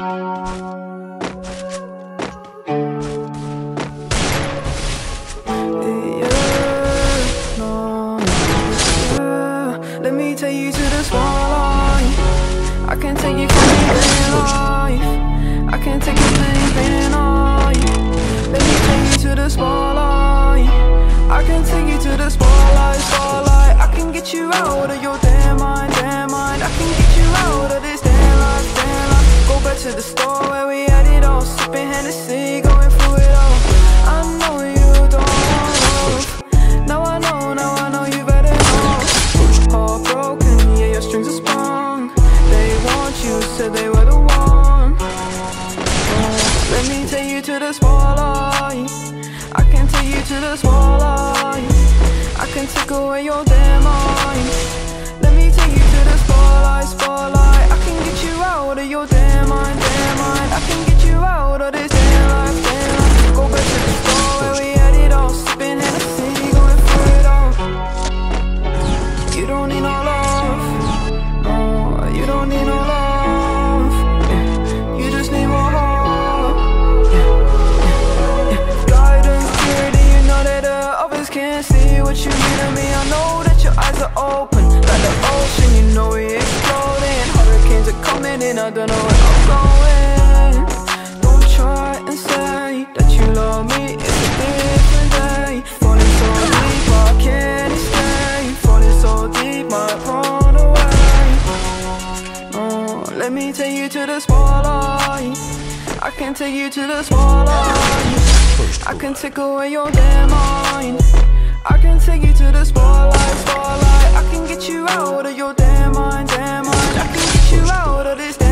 Let me take you to the spotlight. I can take you from living life. I can take you living life. Let me take you to the spotlight. I can take you to the spotlight, spotlight. I can get you out of your damn mind, damn mind. I can get you out of this damn life, damn life. Go back to the store where we had it all, sipping Hennessy, going through it all. I know you don't know. Now I know you better know. Heartbroken, yeah, your strings are sprung. They want you, said they were the one. Let me take you to the spotlight. I can take you to the spotlight. I can take away your damn mind. Let me take you to the spotlight, spotlight. I can get you out of your damn mind, damn mind. I can get you out of this damn life, damn life. Go back to the store where we had it all, sipping Hennessy, going through it all. You don't need no love, no, you don't need no love, yeah. You just need more heart, yeah. Guidance, purity, you know that the others can't see what you mean to me. I know that your eyes are open, like the ocean, you know we exploding. Hurricanes are coming in, I don't know where I'm going. Don't try and say that you love me, it's a different day. Falling so deep, I can't escape. Falling so deep, might run away. Oh, let me take you to the spotlight. I can take you to the spotlight. I can take away your damn mind. I can take you to the spotlight, spotlight. I can get you out of your damn mind, damn mind. I can get you out of this